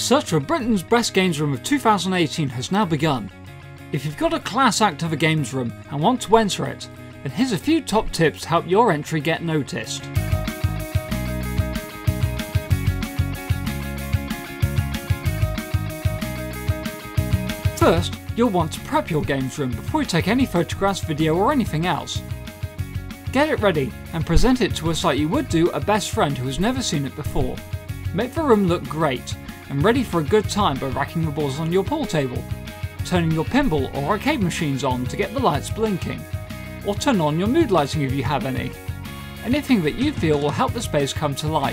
search for Britain's Best Games Room of 2018 has now begun. If you've got a class act of a games room and want to enter it, then here's a few top tips to help your entry get noticed. First, you'll want to prep your games room before you take any photographs, video or anything else. Get it ready and present it to us like you would do a best friend who has never seen it before. Make the room look great and ready for a good time by racking the balls on your pool table, turning your pinball or arcade machines on to get the lights blinking, or turn on your mood lighting if you have any. Anything that you feel will help the space come to life.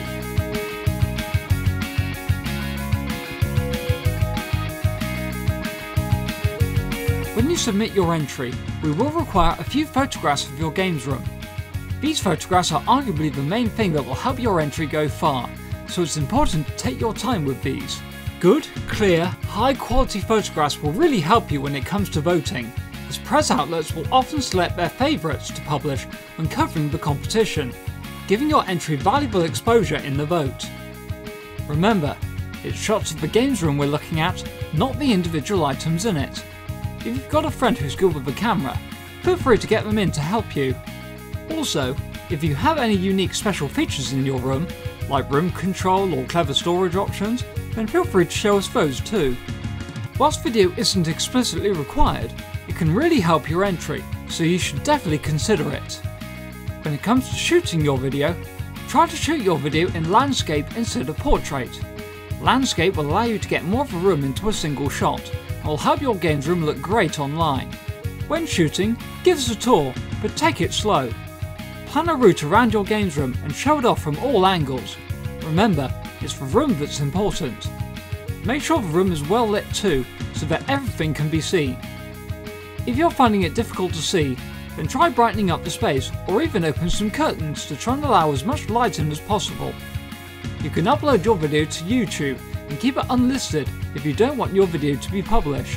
When you submit your entry, we will require a few photographs of your games room. These photographs are arguably the main thing that will help your entry go far, so it's important to take your time with these. Good, clear, high quality photographs will really help you when it comes to voting, as press outlets will often select their favourites to publish when covering the competition, giving your entry valuable exposure in the vote. Remember, it's shots of the games room we're looking at, not the individual items in it. If you've got a friend who's good with the camera, feel free to get them in to help you. Also, if you have any unique special features in your room, like room control or clever storage options, then feel free to show us those too. Whilst video isn't explicitly required, it can really help your entry, so you should definitely consider it. When it comes to shooting your video, try to shoot your video in landscape instead of portrait. Landscape will allow you to get more of a room into a single shot, and will help your games room look great online. When shooting, give us a tour, but take it slow. Plan a route around your games room and show it off from all angles. Remember, it's the room that's important. Make sure the room is well lit too, so that everything can be seen. If you're finding it difficult to see, then try brightening up the space or even open some curtains to try and allow as much light in as possible. You can upload your video to YouTube and keep it unlisted if you don't want your video to be published.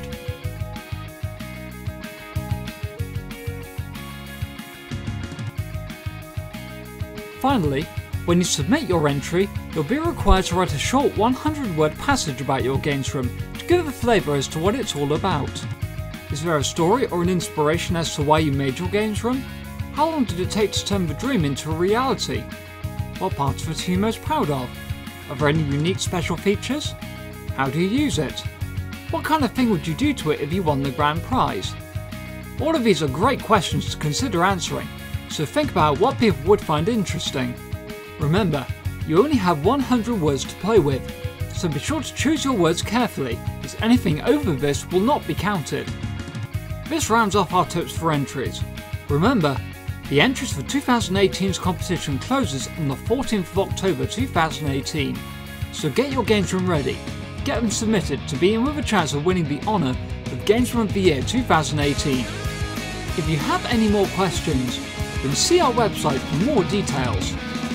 Finally, when you submit your entry, you'll be required to write a short 100-word passage about your games room to give a flavour as to what it's all about. Is there a story or an inspiration as to why you made your games room? How long did it take to turn the dream into a reality? What parts of it are you most proud of? Are there any unique special features? How do you use it? What kind of thing would you do to it if you won the grand prize? All of these are great questions to consider answering, so think about what people would find interesting. Remember, you only have 100 words to play with, so be sure to choose your words carefully, as anything over this will not be counted. This rounds off our tips for entries. Remember, the entries for 2018's competition closes on the 14th of October 2018, so get your games room ready, get them submitted to be in with a chance of winning the honour of Games Room of the Year 2018. If you have any more questions, then see our website for more details.